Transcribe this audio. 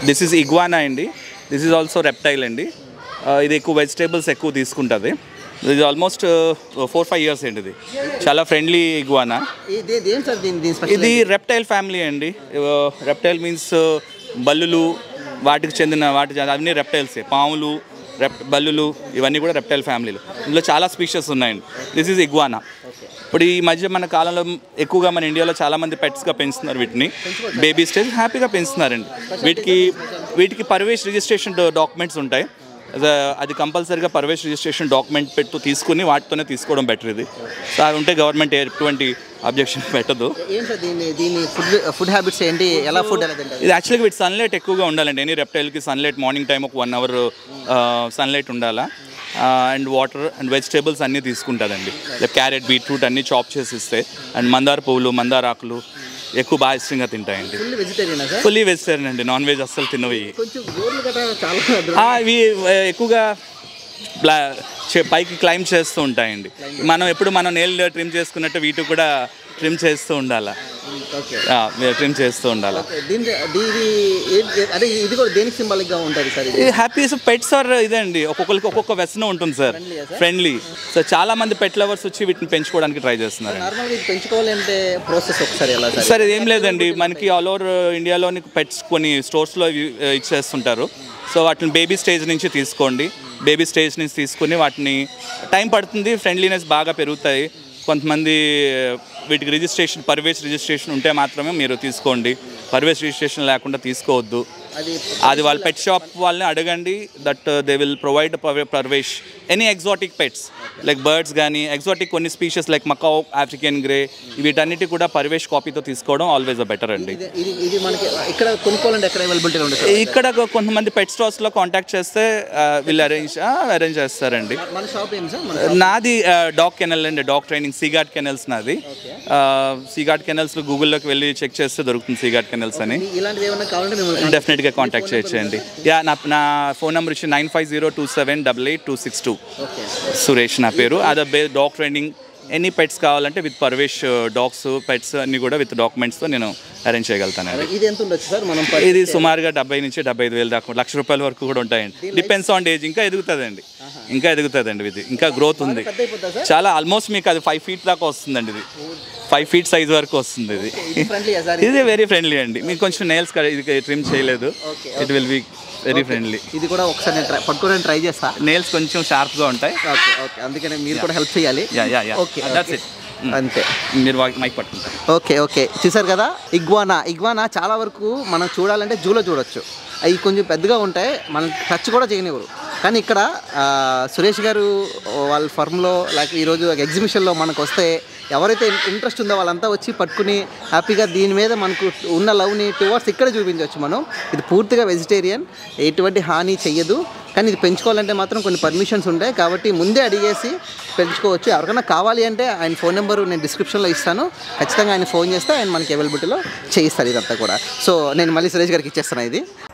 This is ఇగ్వానా అండి. This is also reptile అండి. ఇది ఎక్కువ వెజిటేబుల్స్ ఎక్కువ తీసుకుంటుంది. ఇది ఆల్మోస్ట్ 4-5 years అండి. ఇది చాలా ఫ్రెండ్లీ ఇగ్వానా. ఇది రెప్టైల్ ఫ్యామిలీ అండి. రెప్టైల్ మీన్స్ బల్లులు, వాటికి చెందిన అన్నీ రెప్టైల్సే. పాములు, బల్లులు ఇవన్నీ కూడా రెప్టైల్ ఫ్యామిలీలు. ఇందులో చాలా స్పీషీస్ ఉన్నాయండి. This is iguana. ఇప్పుడు ఈ మధ్య మన కాలంలో ఎక్కువగా మన ఇండియాలో చాలామంది పెట్స్గా పెంచుతున్నారు. వీటిని బేబీ స్టేజ్ హ్యాపీగా పెంచుతున్నారండి. వీటికి పర్వేష్ రిజిస్ట్రేషన్ డాక్యుమెంట్స్ ఉంటాయి. అది కంపల్సరీగా పర్వేష్ రిజిస్ట్రేషన్ డాక్యుమెంట్ తీసుకుని వాటితోనే తీసుకోవడం బెటర్. ఇది సో అది ఉంటే గవర్నమెంట్ ఎటువంటి అబ్జెక్షన్ పెట్టదు. ఫుడ్ హ్యాబిట్స్ ఏంటి, ఎలా ఫుడ్ ఇది యాక్చువల్గా వీటి సన్లైట్ ఎక్కువగా ఉండాలండి. ఎనీ రెప్టైల్కి సన్లైట్ మార్నింగ్ టైం ఒక 1 hour సన్లైట్ ఉండాలా. అండ్ వాటర్ అండ్ వెజిటేబుల్స్ అన్నీ తీసుకుంటుందండి. క్యారెట్, బీట్రూట్ అన్నీ చాప్ చేసి ఇస్తే, అండ్ మందార పువ్వులు, మందార ఆకులు ఎక్కువ బాగా ఇష్టంగా తింటాయండి. ఫుల్లీ వెజిటేరియన్ అండి. నాన్ వెజ్ అస్సలు తినవి. ఇవి ఎక్కువగా పైకి క్లైమ్ చేస్తూ ఉంటాయండి. మనం నెయిల్ ట్రిమ్ చేసుకున్నట్టు వీటికి కూడా ట్రిమ్ చేస్తూ ఉండాలి. హ్యాపీనెస్ పెట్స్ ఆర్ ఇదండి. ఒక్కొక్కరికి ఒక్కొక్క వ్యసనం ఉంటుంది సార్. ఫ్రెండ్లీ. సో చాలా మంది పెట్ లవర్స్ వచ్చి వీటిని పెంచుకోవడానికి ట్రై చేస్తున్నారు. సార్ ఇదేం లేదండి, మనకి ఆల్ ఓవర్ ఇండియాలోని పెట్స్ కొన్ని స్టోర్స్లో ఇచ్చేస్తుంటారు. సో వాటిని బేబీ స్టేజ్ నుంచి తీసుకోండి. బేబీ స్టేజ్ నుంచి తీసుకుని వాటిని టైం పడుతుంది, ఫ్రెండ్లీనెస్ బాగా పెరుగుతాయి. కొంతమంది వీటికి పర్వేష్ రిజిస్ట్రేషన్ ఉంటే మాత్రమే మీరు తీసుకోండి. పర్వేష్ రిజిస్ట్రేషన్ లేకుండా తీసుకోవద్దు. అది వాళ్ళ పెట్ షాప్ వాళ్ళని అడగండి. That they will provide Parvesh any exotic pets like birds కానీ ఎగ్జాటిక్ కొన్ని species like macaw, African grey, వీటన్నిటి కూడా పర్వేష్ కాపీతో తీసుకోవడం ఆల్వేస్ బెటర్ అండి. ఇక్కడ కొంతమంది పెట్ స్టోర్స్లో కాంటాక్ట్ చేస్తే వీళ్ళు అరేంజ్ చేస్తారండి. నాది డాగ్ కెనల్ అండి. డాగ్ ట్రైనింగ్ సీగార్డ్ కెనల్స్ నాది. సీగార్డ్ కెనల్స్ గూగుల్లోకి వెళ్ళి చెక్ చేస్తే దొరుకుతుంది సీగార్డ్ కెనల్స్ అని. డెఫినెట్గా కాంటాక్ట్ చేయొచ్చండి. నా ఫోన్ నెంబర్ వచ్చి 9502788262. సురేష్ నా పేరు. అదే డాగ్ ట్రైనింగ్ ఎనీ పెట్స్ కావాలంటే విత్ పర్వేష్ డాగ్స్, పెట్స్ అన్నీ కూడా విత్ డాక్యుమెంట్స్తో నేను అరేంజ్ చేయగలుగుతాను. ఇది సుమారుగా 70,000 నుంచి 75,000 దాకా, ₹1,00,000 వరకు కూడా ఉంటాయండి. Depends on age. ఇంకా ఎదుగుతుందండి. ఇది ఇంకా గ్రోత్ ఉంది చాలా. ఆల్మోస్ట్ మీకు అది 5 feet దాకా వస్తుందండి. ఇది 5 feet సైజ్ వరకు వస్తుంది. ఇది వెరీ ఫ్రెండ్లీ అండి. మీకు కొంచెం నెయిల్స్ ట్రిమ్ చేయలేదు. It will be very friendly. ఇది కూడా ఒకసారి పట్టుకోవడానికి ట్రై చేస్తా. నెయిల్స్ కొంచెం షార్ప్గా ఉంటాయి. అందుకనే మీరు కూడా హెల్ప్ చేయాలి. అంతే. మీరు మైక్ పట్టుకుంటారు. ఓకే చూసారు కదా, ఇగ్వానా చాలా వరకు మనం చూడాలంటే జూలో చూడొచ్చు. అవి కొంచెం పెద్దగా ఉంటాయి, మనం టచ్ కూడా చేయనివ్వరు. కానీ ఇక్కడ సురేష్ గారు వాళ్ళ ఫర్మ్లో లైక్ ఈరోజు ఎగ్జిబిషన్లో మనకు వస్తే ఎవరైతే ఇంట్రెస్ట్ ఉందో వాళ్ళంతా వచ్చి పట్టుకుని హ్యాపీగా దీని మీద మనకు ఉన్న లవ్ని టువర్డ్స్ ఇక్కడే చూపించవచ్చు మనం. ఇది పూర్తిగా వెజిటేరియన్, ఎటువంటి హాని చెయ్యదు. కానీ ఇది పెంచుకోవాలంటే మాత్రం కొన్ని పర్మిషన్స్ ఉంటాయి, కాబట్టి ముందే అడిగేసి పెంచుకోవచ్చు. ఎవరికైనా కావాలి అంటే ఆయన ఫోన్ నెంబరు నేను డిస్క్రిప్షన్లో ఇస్తాను. ఖచ్చితంగా ఆయన ఫోన్ చేస్తే ఆయన మనకి అవైలబిలిటీలో చేయిస్తారు ఇదంతా కూడా. సో నేను మళ్ళీ సురేష్ గారికి ఇచ్చేస్తాను ఇది.